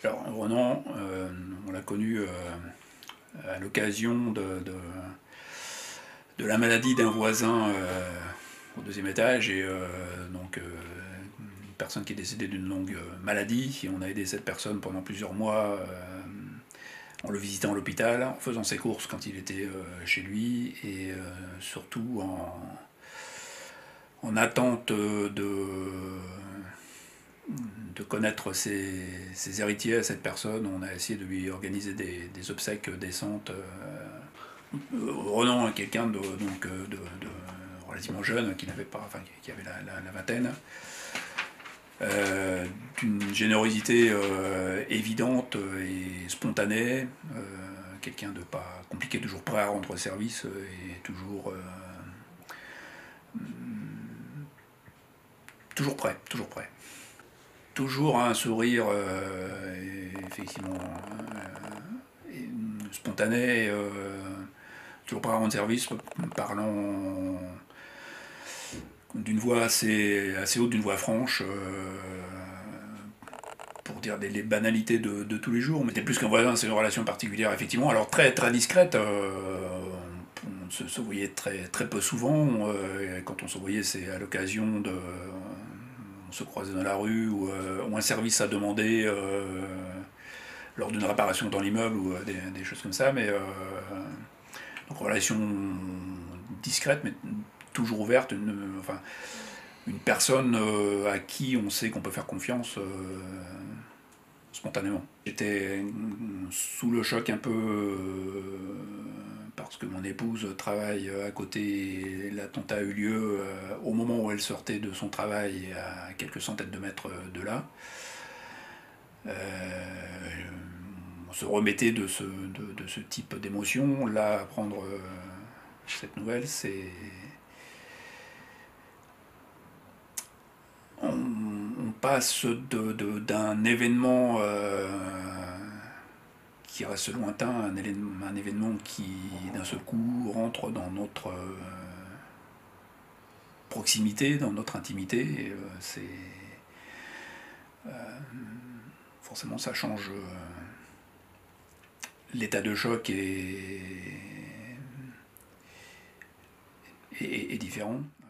Alors Ronan, on l'a connu à l'occasion de la maladie d'un voisin au deuxième étage, et donc une personne qui est décédée d'une longue maladie, et on a aidé cette personne pendant plusieurs mois en le visitant à l'hôpital, en faisant ses courses quand il était chez lui, et surtout en attente de connaître ses héritiers à cette personne. On a essayé de lui organiser des obsèques décentes. Ronan est quelqu'un de relativement jeune, qui n'avait pas, enfin, qui avait la vingtaine, d'une générosité évidente et spontanée, quelqu'un de pas compliqué, toujours prêt à rendre service et toujours prêt, toujours prêt. Toujours un sourire effectivement spontané, toujours prêt à rendre service, parlant d'une voix assez haute, d'une voix franche, pour dire les banalités de tous les jours. Mais c'était plus qu'un voisin, c'est une relation particulière, effectivement. Alors très, très discrète, on se voyait très peu souvent. Quand on se voyait, c'est à l'occasion de... on se croisait dans la rue, ou un service à demander lors d'une réparation dans l'immeuble, ou des choses comme ça. Mais donc relation discrète, mais toujours ouverte. Enfin, une personne à qui on sait qu'on peut faire confiance spontanément. J'étais sous le choc un peu parce que mon épouse travaille à côté. L'attentat a eu lieu au moment où elle sortait de son travail, à quelques centaines de mètres de là. On se remettait de ce type d'émotion. Là, apprendre cette nouvelle, c'est... On passe d'un événement qui reste lointain à un événement qui, d'un seul coup, rentre dans notre proximité, dans notre intimité. Et, forcément, ça change. L'état de choc est différent.